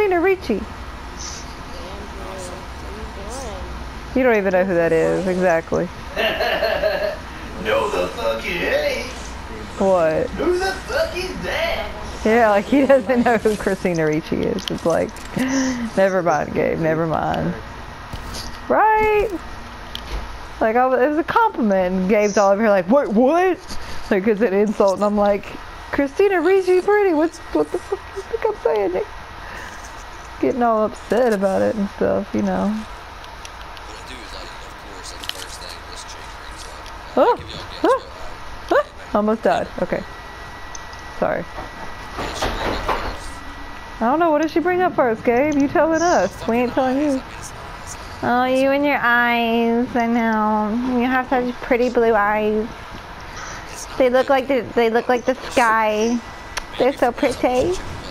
Christina Ricci. Andrew, what You don't even know who that is, exactly. No the fuck it ain't. What? Who the fuck is that? Yeah, like he doesn't know who Christina Ricci is. It's like, never mind, Gabe, never mind. Right? Like, it was a compliment, and Gabe's all over here like, wait, what? Like, it's an insult, and I'm like, Christina Ricci pretty, what the fuck you think I'm saying, Nick? Getting all upset about it and stuff, you know. What I do is, like, of course, like, the first thing this chick brings up. Oh, Like, if y'all guess what almost died. Okay. Sorry. what did she bring up first? I don't know, what did she bring up first, Gabe? You telling us. We ain't telling you. Oh, you and your eyes. I know. You have such pretty blue eyes. They look like the sky. They're so pretty.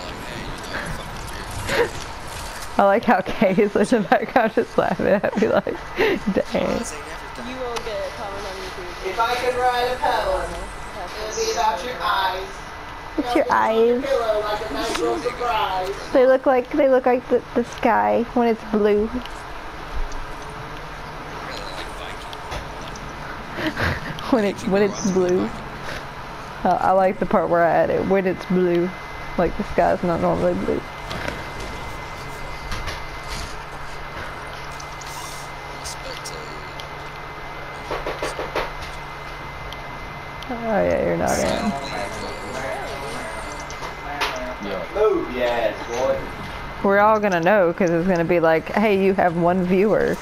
I like how Kay is in the background just laughing at me like, dang. You won't get a comment on YouTube. If I could write a poem, it'd be about your eyes. It's your eyes. Pillow like a nice little surprise. They look like the sky when it's blue. when it's blue. I like the part where I added when it's blue, like the sky's not normally blue. Oh yeah, you're not in. Move your ass, boy. We're all gonna know because it's gonna be like, hey, you have one viewer.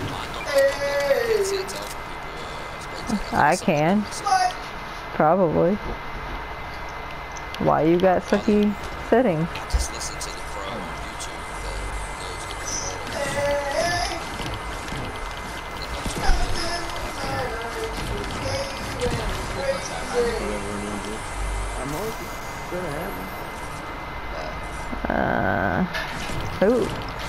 I can. Probably. Why you got sucky settings? Just listen to the pro on YouTube that Ooh.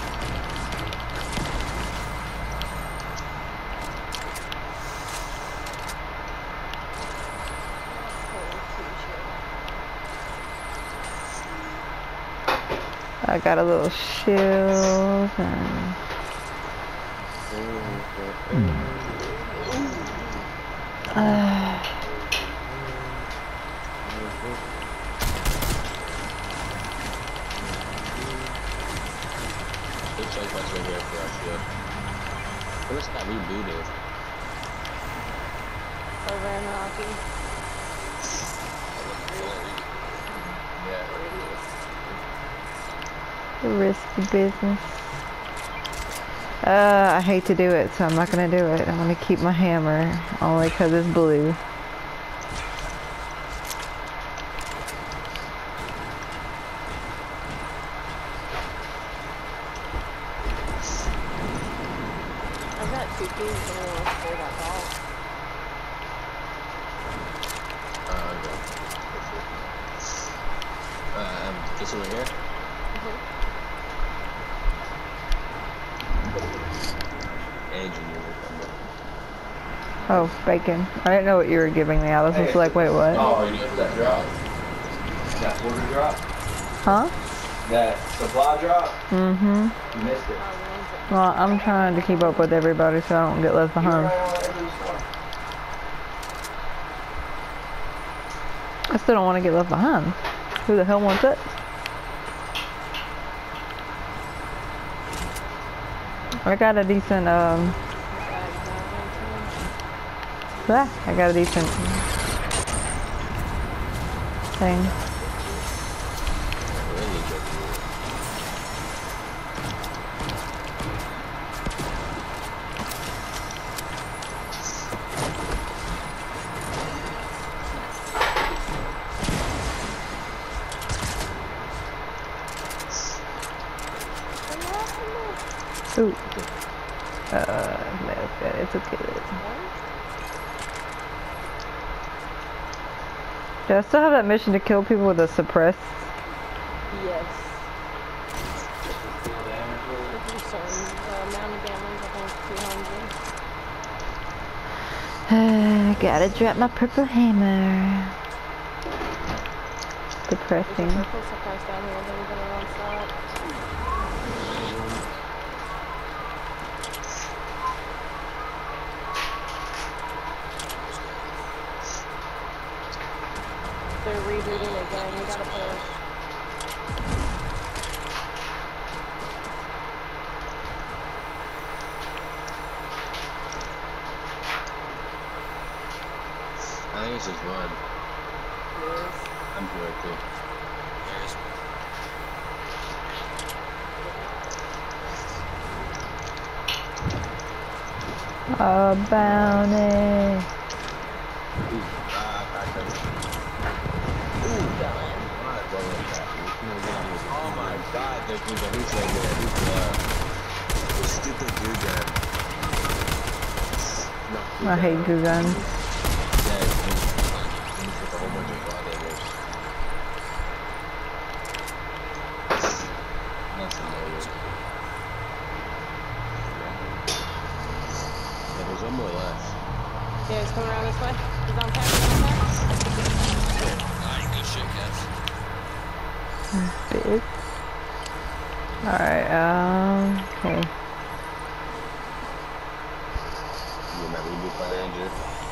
I got a little shield and Looks like what's right here for us, yeah. What is that rebooted? Over in Rocky. Yeah. risky business. I hate to do it, so I'm not gonna do it. I'm gonna keep my hammer only because it's blue. I've got 2 keys and I want to play that ball. Okay. This over here? Oh, bacon. I didn't know what you were giving me. I was just like, wait, what? Oh, you need that drop. That order drop? Huh? That supply drop? Mm-hmm. You missed it. Well, I'm trying to keep up with everybody so I don't get left behind. I still don't want to get left behind. Who the hell wants it? I got a decent, I got a decent thing. Ooh. That's good. It's okay. Do I still have that mission to kill people with a suppress? Yes. Mounted damage, I think 200. Gotta drop my purple hammer. Depressing. There's a purple suppress down here, then we're gonna one shot. reading again. You gotta push. I think it's just one. Yes. I'm here too. There's A bounty. Ooh, I got Oh my god, there's a who's right there. Who's the stupid dude there? No, I hate goo guns. Yeah, he's with a whole bunch of gladiators. That's hilarious. Yeah, there's one more left. Yeah, he's coming around this way. He's on pack. He's on pack. alright, good shit, cats. Big. Alright, okay. You remember you Fire Ranger?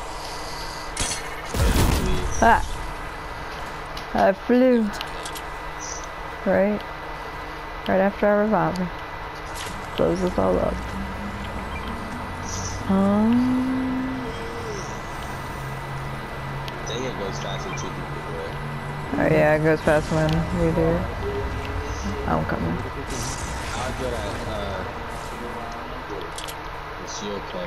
Ah! I flew. Right? Right after our revival. Blows us all up. Dang, it goes faster than 2 people do it. Oh yeah, it goes fast when we do it. I'm coming. How good at the shield club.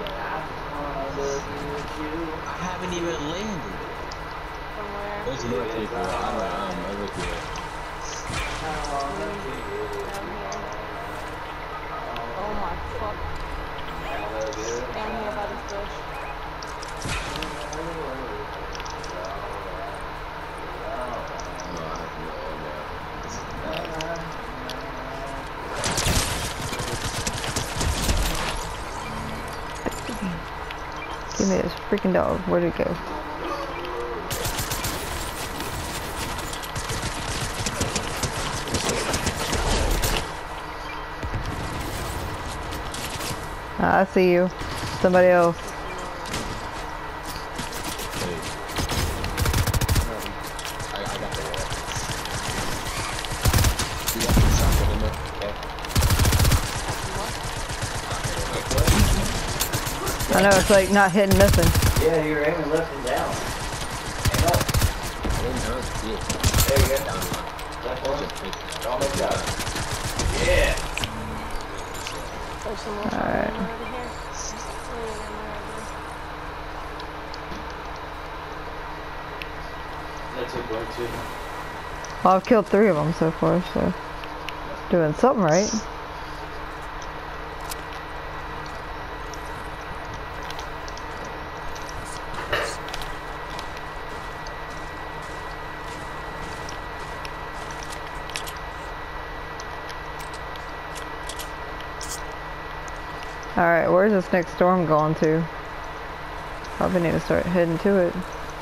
I haven't even landed. From where? There's more people. I'm over here. Down here. Oh my fuck. Down here by this bush. No, I have no idea. This is bad. Give me this freaking dog. Where'd it go? I see you. Somebody else. Hey. I got the wall. You got the shotgun in there? Okay. I know it's like not hitting nothing. Yeah, you're aiming left and down. Aim up. I didn't know it's deep. There you go. Down one. Left one. Just hit. Almost got it. Yeah. There's some more Alright. over here. That's a boy too. Well, I've killed 3 of them so far, so doing something right. Alright, where's this next storm going to? Probably need to start heading to it.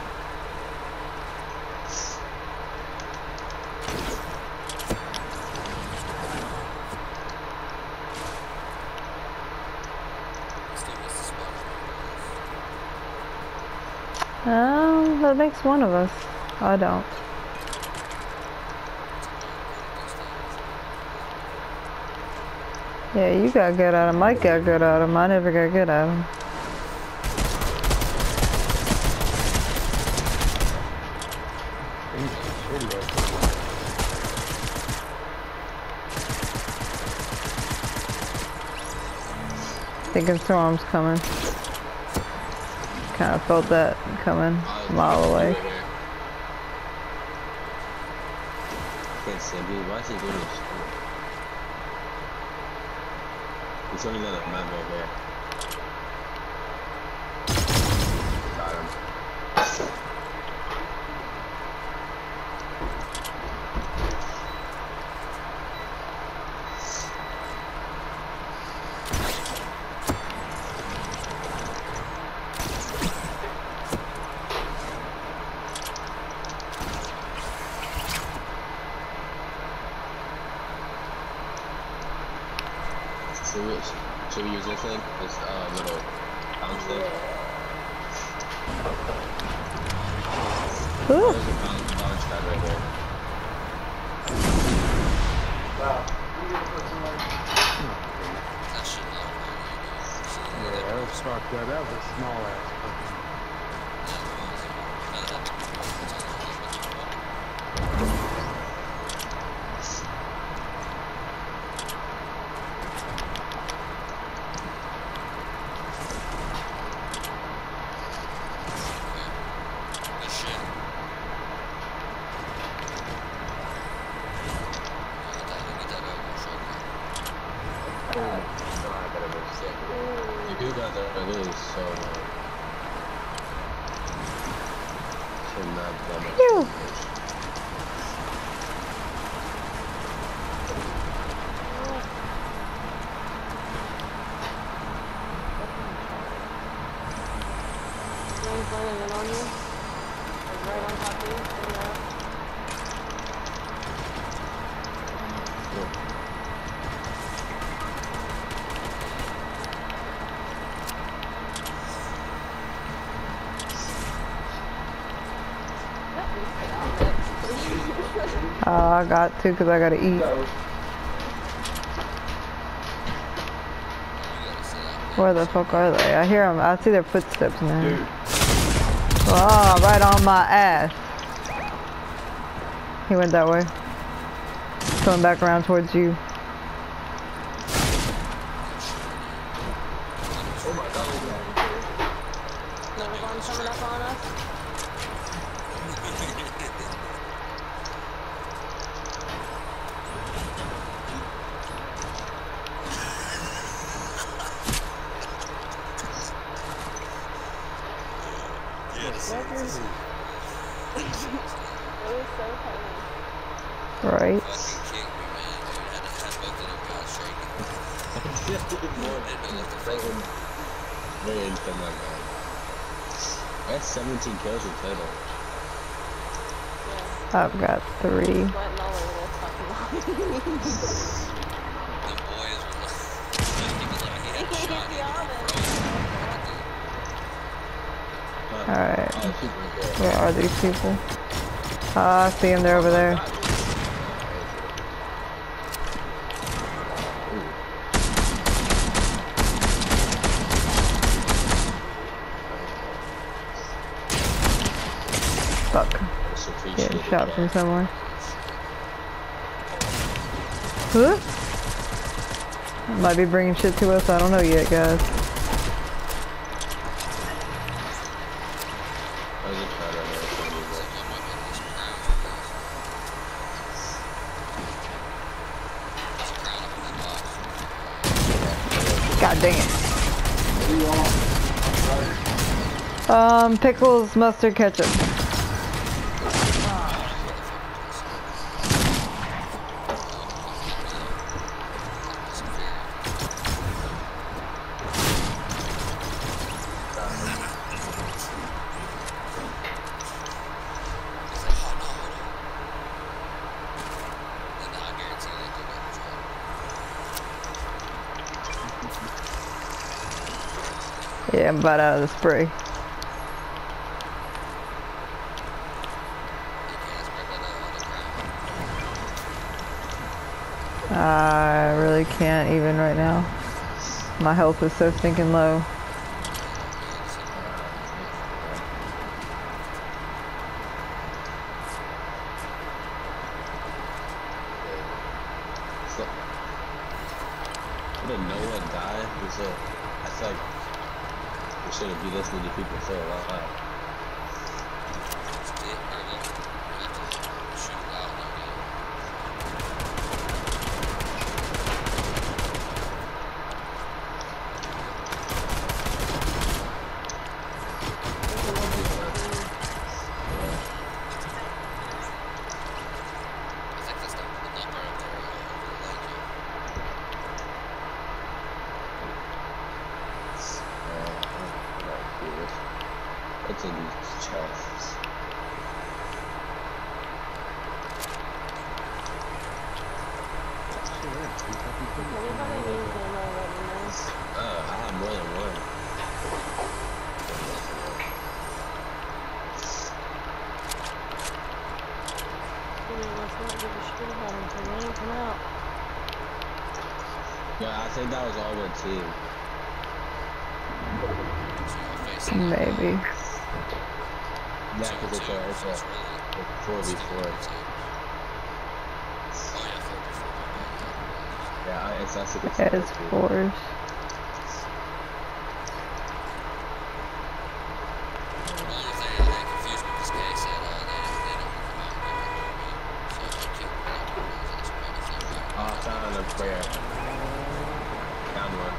That makes one of us. I don't. Yeah, you got good at him. Mike got good at him. I never got good at him. Thinking storm's coming. Kind of felt that coming a mile away. Can't stand dude. Why is he doing this? He's only got a map right there. Got him. Should we use this thing? This little bounce thing? Ooh. There's a bounce right there. Wow. You gonna put some like That shit not hurt you, dude. Yeah, that was fucked up. That was a small ass fucking. Good shit. Get that elbow shotgun. No, I gotta go sick. You do got that lose, so should not have done it. Phew. One's landing in on you. Like right on top of you. I got to because I gotta eat. Where the fuck are they? I hear them. I see their footsteps now. Dude. Oh, right on my ass. He went that way. Coming back around towards you. Another one coming up on us. It was so funny. Right. Fucking kicked me, man, dude. Had both of them guys shaking. Didn't know what the fuck. Very instant like that. That's 17 kills in total. Yeah. I've got 3. Sweating all over this fucking line. Them boys were like, he was like, he had a shot. Be honest. Alright. Oh, she's right there. Where are these people? I see them. They're over there. Fuck. That's Getting appreciated. shot from somewhere. Huh? Might be bringing shit to us. I don't know yet, guys. There's a crowd right there. God dang it. Pickles, mustard, ketchup. Yeah, I'm about out of the spray. I really can't even right now. My health is so stinking low. Didn't no one die? I feel like we shouldn't be this many people still alive. What's in these chests? I have more than one. Yeah, I think that was all one team. So y'all facing Maybe. Yeah, because it's a 4v4. Oh yeah, 4v4. Yeah, it's us against Yeah, the it's other team. fours. The only thing that confused me with this case is they don't come out and get me. So if I kill one of the ones, that's what I think about. Oh, found him. Where? Found one.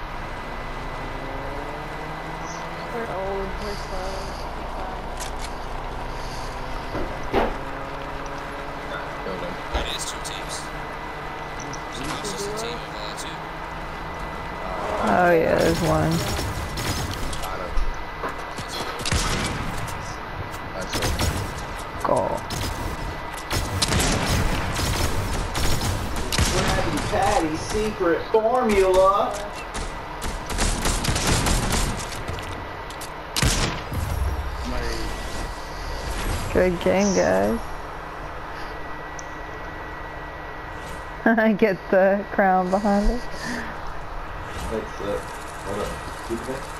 We're old, we're slow. Killed him. It is two teams. So it's just a team of two. Oh yeah, there's one. Got him. That's it. Goal. Krabby Patty's secret formula. Good game, guys. Get the crown behind it. That's it. Hold on.